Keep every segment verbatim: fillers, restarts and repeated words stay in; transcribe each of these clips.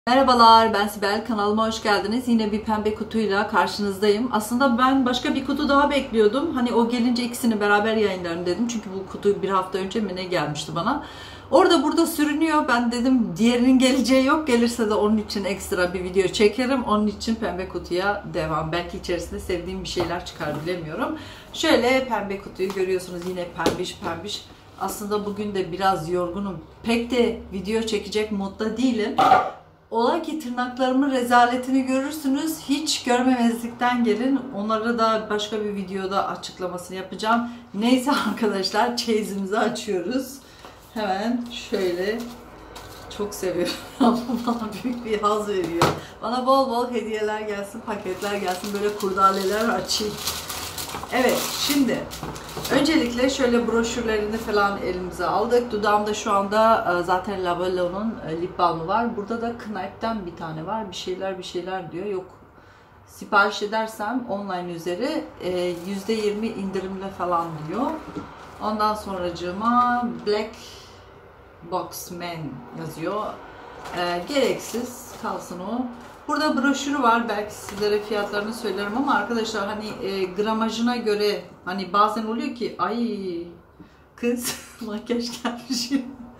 Merhabalar, ben Sibel. Kanalıma hoş geldiniz. Yine bir pembe kutuyla karşınızdayım. Aslında ben başka bir kutu daha bekliyordum. Hani o gelince ikisini beraber yayınlarım dedim. Çünkü bu kutu bir hafta önce mi ne gelmişti bana. Orada burada sürünüyor. Ben dedim diğerinin geleceği yok. Gelirse de onun için ekstra bir video çekerim. Onun için pembe kutuya devam. Belki içerisinde sevdiğim bir şeyler çıkar, bilemiyorum. Şöyle pembe kutuyu görüyorsunuz. Yine pembiş pembiş. Aslında bugün de biraz yorgunum. Pek de video çekecek modda değilim. Ola ki tırnaklarımın rezaletini görürsünüz. Hiç görmemezlikten gelin. Onları da başka bir videoda açıklamasını yapacağım. Neyse arkadaşlar, çeyizimizi açıyoruz. Hemen şöyle, çok seviyorum. Bana büyük bir haz veriyor. Bana bol bol hediyeler gelsin, paketler gelsin. Böyle kurdaleler açayım. Evet, şimdi öncelikle şöyle broşürlerini falan elimize aldık. Dudağımda şu anda zaten Lavello'nun lip balmı var. Burada da Kneipp'ten bir tane var. Bir şeyler bir şeyler diyor. Yok, sipariş edersem online üzeri yüzde yirmi indirimle falan diyor. Ondan sonracığıma Black Box Man yazıyor. E, gereksiz kalsın o. Burada broşürü var. Belki sizlere fiyatlarını söylerim ama arkadaşlar hani e, gramajına göre, hani bazen oluyor ki ay kız makyaj gelmiş.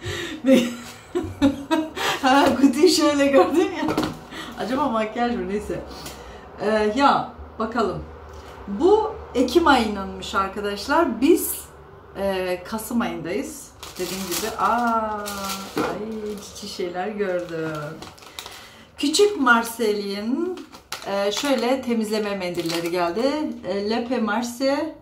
Ha, kutuyu şöyle gördün ya. Acaba makyaj mı? Neyse. E, ya bakalım. Bu Ekim ayınınmış arkadaşlar. Biz e, Kasım ayındayız. Dediğim gibi aa ay cici şeyler gördüm. Küçük Marcel'in e, şöyle temizleme mendilleri geldi. E, Lepe Marcel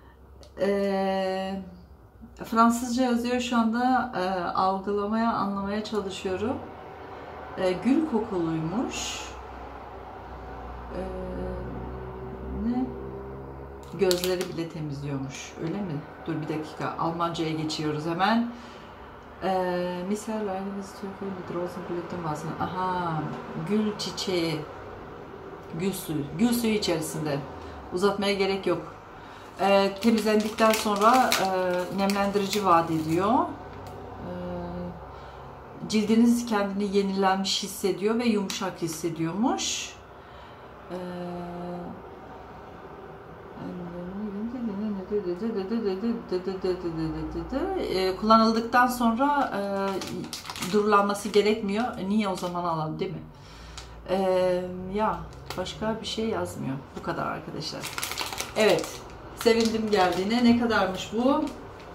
e, Fransızca yazıyor şu anda. E, algılamaya, anlamaya çalışıyorum. E, gül kokuluymuş. E, ne? Gözleri bile temizliyormuş. Öyle mi? Dur bir dakika. Almanca'ya geçiyoruz hemen. Ee, misal ailemiz Türkiye mit Rosenblüten vasın. Aha, gül çiçeği, gül suyu, gül suyu içerisinde. Uzatmaya gerek yok. Ee, temizlendikten sonra e, nemlendirici vaat ediyor. Ee, cildiniz kendini yenilenmiş hissediyor ve yumuşak hissediyormuş. Ee, kullanıldıktan sonra e, durulanması gerekmiyor. Niye o zaman alalım, değil mi? E, ya başka bir şey yazmıyor. Bu kadar arkadaşlar. Evet. Sevindim geldiğine. Ne kadarmış bu?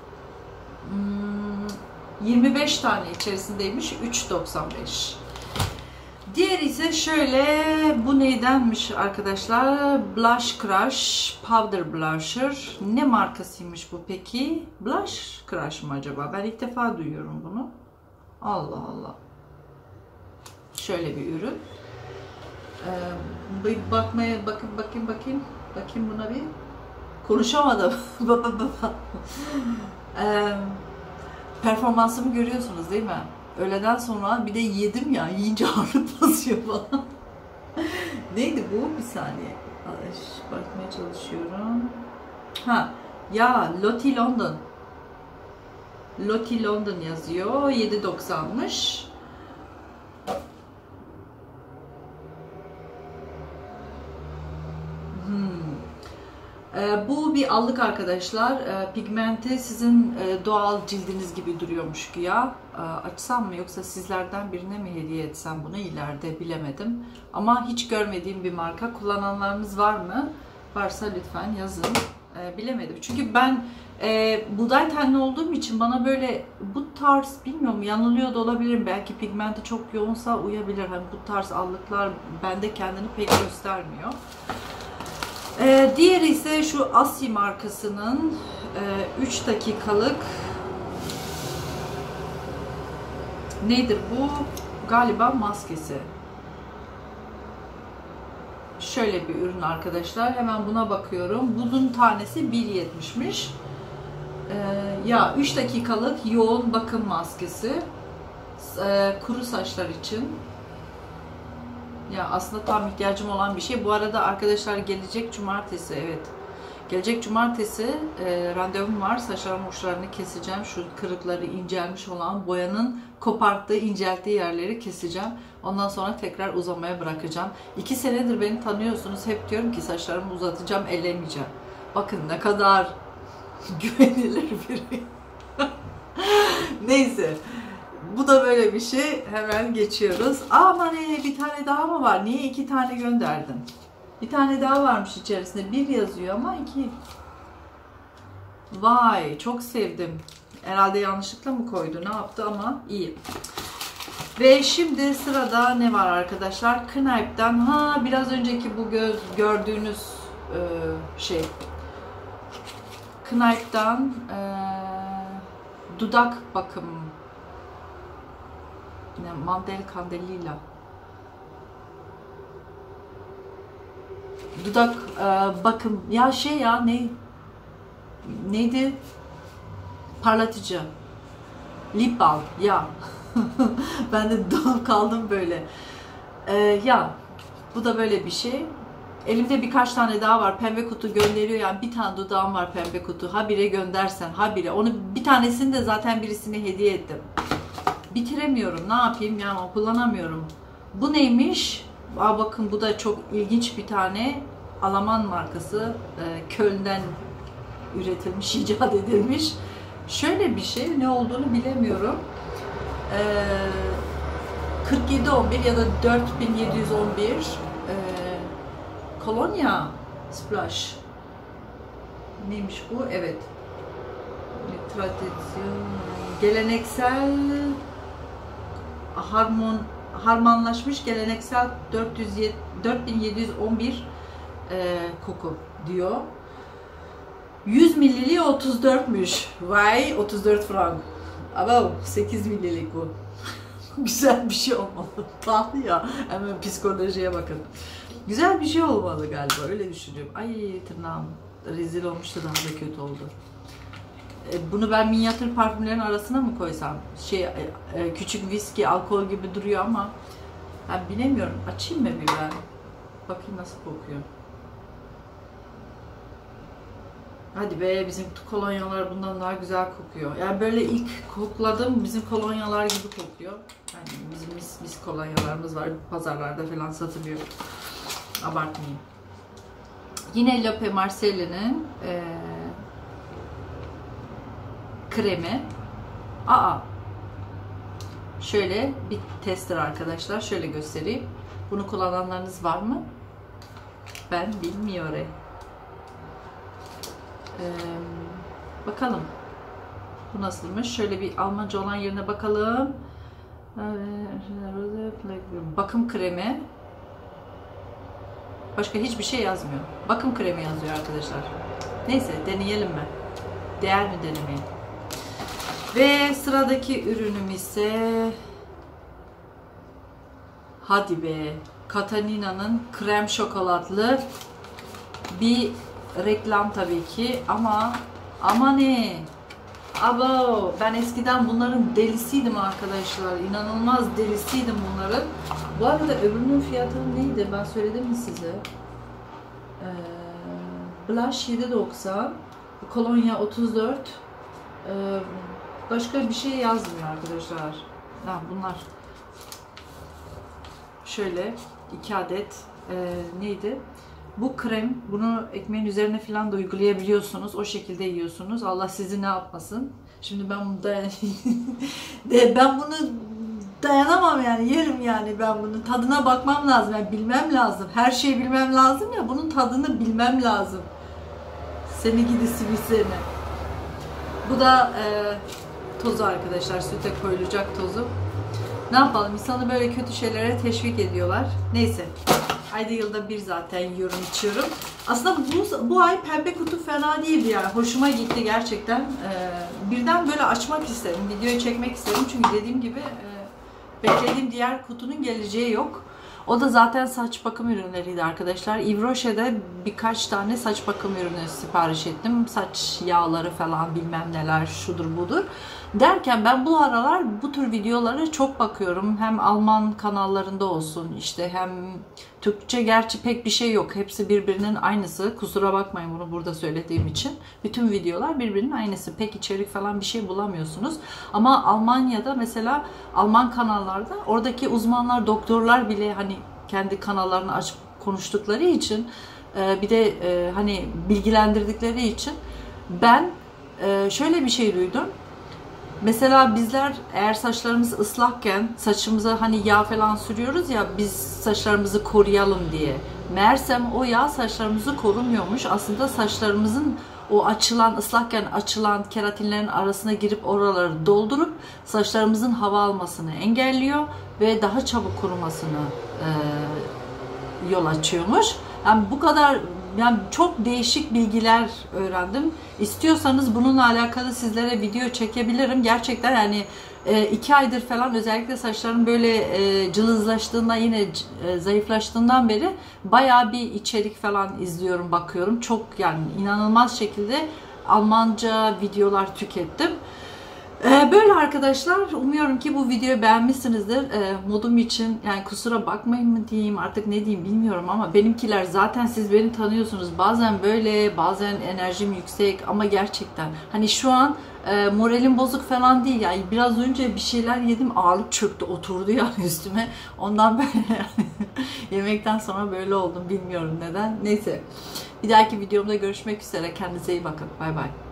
Hmm, yirmi beş tane içerisindeymiş. üç doksan beş. Diğer ise şöyle, bu neydenmiş arkadaşlar? Blush Crush Powder Blusher. Ne markasıymış bu peki? Blush Crush mı acaba? Ben ilk defa duyuyorum bunu. Allah Allah. Şöyle bir ürün. Ee, bakmaya bakın bakayım bakayım. Bakayım buna bir. Konuşamadım. ee, performansımı görüyorsunuz değil mi? Öğleden sonra bir de yedim ya, yiyince ağrı basıyor falan. Neydi bu? Bir saniye. Bakmaya çalışıyorum. Ha, ya Lottie London. Lottie London yazıyor. yedi doksanmış. Hmm. Ee, bu bir allık arkadaşlar. Ee, pigmenti sizin e, doğal cildiniz gibi duruyormuş güya. Ee, açsam mı yoksa sizlerden birine mi hediye etsem bunu ileride, bilemedim. Ama hiç görmediğim bir marka. Kullananlarınız var mı? Varsa lütfen yazın. Ee, bilemedim. Çünkü ben e, buğday tenli olduğum için bana böyle bu tarz, bilmiyorum, yanılıyor da olabilirim. Belki pigmenti çok yoğunsa uyabilir. Hani bu tarz allıklar bende kendini pek göstermiyor. Ee, diğeri ise şu Asi markasının e, üç dakikalık, nedir bu? Galiba maskesi. Şöyle bir ürün arkadaşlar. Hemen buna bakıyorum. Bunun tanesi bir yetmişmiş. Ee, ya üç dakikalık yoğun bakım maskesi. Ee, kuru saçlar için. Ya aslında tam ihtiyacım olan bir şey. Bu arada arkadaşlar gelecek cumartesi, evet. Gelecek cumartesi e, randevum var. Saçlarımın uçlarını keseceğim. Şu kırıkları, incelmiş olan, boyanın koparttığı, incelttiği yerleri keseceğim. Ondan sonra tekrar uzamaya bırakacağım. İki senedir beni tanıyorsunuz. Hep diyorum ki saçlarımı uzatacağım, ellemeyeceğim. Bakın ne kadar güvenilir biri. Neyse. Bu da böyle bir şey. Hemen geçiyoruz. Aman ne, bir tane daha mı var? Niye iki tane gönderdin? Bir tane daha varmış içerisinde. Bir yazıyor ama iki. Vay, çok sevdim. Herhalde yanlışlıkla mı koydu? Ne yaptı ama iyi. Ve şimdi sırada ne var arkadaşlar? Kneipp'ten. Ha, biraz önceki bu göz gördüğünüz e, şey. Kneipp'ten e, dudak bakım. Yine Mandel Candelilla. Dudak e, bakım. Ya şey ya ne? Neydi? Parlatıcı. Lip balm. Ya. Ben de donup kaldım böyle. Ee, ya. Bu da böyle bir şey. Elimde birkaç tane daha var. Pembe kutu gönderiyor. Yani bir tane dudağım var pembe kutu. Ha bire göndersen. Ha bire. Onu bir tanesini de zaten birisine hediye ettim. Bitiremiyorum. Ne yapayım? Yani kullanamıyorum. Bu neymiş? Aa, bakın bu da çok ilginç bir tane. Alman markası. E, Köln'den üretilmiş, icat edilmiş. Şöyle bir şey, ne olduğunu bilemiyorum. Ee, kırk yedi on bir ya da dört bin yedi yüz on bir e, kolonya splash. Neymiş bu? Evet. Tradisyon, geleneksel harmon harmanlaşmış geleneksel dört bin yedi yüz on bir e, koku diyor. yüz mililiği otuz dörtmüş. Vay, otuz dört frank. Ama sekiz mililik bu. Güzel bir şey olmalı. Pahalı ya. Hemen psikolojiye bakın. Güzel bir şey olmalı galiba. Öyle düşünüyorum. Ay tırnağım rezil olmuştu, daha da kötü oldu. E, bunu ben minyatür parfümlerin arasına mı koysam? Şey, e, e, küçük viski, alkol gibi duruyor ama ben bilemiyorum. Açayım mı bir ben? Bakayım nasıl kokuyor. Hadi be, bizim kolonyalar bundan daha güzel kokuyor. Yani böyle ilk kokladım, bizim kolonyalar gibi kokuyor. Yani bizim mis mis kolonyalarımız var, pazarlarda falan satılıyor. Abartmayayım. Yine Lope Marcelli'nin e, kremi. Aa, şöyle bir tester arkadaşlar. Şöyle göstereyim. Bunu kullananlarınız var mı? Ben bilmiyorum. Ee, bakalım. Bu nasılmış? Şöyle bir Almanca olan yerine bakalım. Bakım kremi. Başka hiçbir şey yazmıyor. Bakım kremi yazıyor arkadaşlar. Neyse, deneyelim mi? Değer mi denemeye? Ve sıradaki ürünüm ise hadi be, Catalina'nın krem şokolatlı bir reklam tabii ki ama ama ne? Abo, ben eskiden bunların delisiydim arkadaşlar. İnanılmaz delisiydim bunların. Bu arada öbürünün fiyatı neydi? Ben söyledim mi size? Ee, Blush yedi doksan, kolonya otuz dört. Ee, başka bir şey yazmıyor arkadaşlar. Ha, bunlar. Şöyle iki adet e, neydi? Bu krem, bunu ekmeğin üzerine falan da uygulayabiliyorsunuz. O şekilde yiyorsunuz. Allah sizi ne yapmasın. Şimdi ben bunu dayan ben bunu dayanamam yani, yerim yani, ben bunun tadına bakmam lazım. Yani bilmem lazım. Her şeyi bilmem lazım ya, bunun tadını bilmem lazım. Seni gidisi bir seni. Bu da e, tozu arkadaşlar. Süte koyulacak tozu. Ne yapalım? İnsanı böyle kötü şeylere teşvik ediyorlar. Neyse. Ayda yılda bir zaten yiyorum, içiyorum. Aslında bu, bu ay pembe kutu fena değildi yani. Hoşuma gitti gerçekten. Ee, birden böyle açmak istedim. Videoyu çekmek istedim. Çünkü dediğim gibi e, beklediğim diğer kutunun geleceği yok. O da zaten saç bakım ürünleriydi arkadaşlar. Yves Rocher'de birkaç tane saç bakım ürünü sipariş ettim. Saç yağları falan bilmem neler, şudur budur. Derken ben bu aralar bu tür videolara çok bakıyorum. Hem Alman kanallarında olsun işte, hem Türkçe gerçi pek bir şey yok. Hepsi birbirinin aynısı. Kusura bakmayın bunu burada söylediğim için. Bütün videolar birbirinin aynısı. Pek içerik falan bir şey bulamıyorsunuz. Ama Almanya'da mesela Alman kanallarda oradaki uzmanlar, doktorlar bile hani kendi kanallarını açıp konuştukları için, bir de hani bilgilendirdikleri için ben şöyle bir şey duydum. Mesela bizler eğer saçlarımız ıslakken saçımıza hani yağ falan sürüyoruz ya, biz saçlarımızı koruyalım diye. Meğersem o yağ saçlarımızı korumuyormuş. Aslında saçlarımızın o açılan, ıslakken açılan keratinlerin arasına girip oraları doldurup saçlarımızın hava almasını engelliyor ve daha çabuk kurumasını e, yol açıyormuş. Yani bu kadar, yani çok değişik bilgiler öğrendim. İstiyorsanız bununla alakalı sizlere video çekebilirim. Gerçekten yani iki aydır falan, özellikle saçlarım böyle cılızlaştığında, yine zayıflaştığından beri bayağı bir içerik falan izliyorum, bakıyorum. Çok yani inanılmaz şekilde Almanca videolar tükettim. Böyle arkadaşlar, umuyorum ki bu videoyu beğenmişsinizdir. Modum için yani kusura bakmayın mı diyeyim, artık ne diyeyim bilmiyorum ama benimkiler zaten, siz beni tanıyorsunuz. Bazen böyle, bazen enerjim yüksek ama gerçekten hani şu an e, moralim bozuk falan değil. Yani biraz önce bir şeyler yedim, ağırlık çöktü, oturdu yani üstüme. Ondan böyle yani yemekten sonra böyle oldum, bilmiyorum neden. Neyse, bir dahaki videomda görüşmek üzere. Kendinize iyi bakın. Bay bay.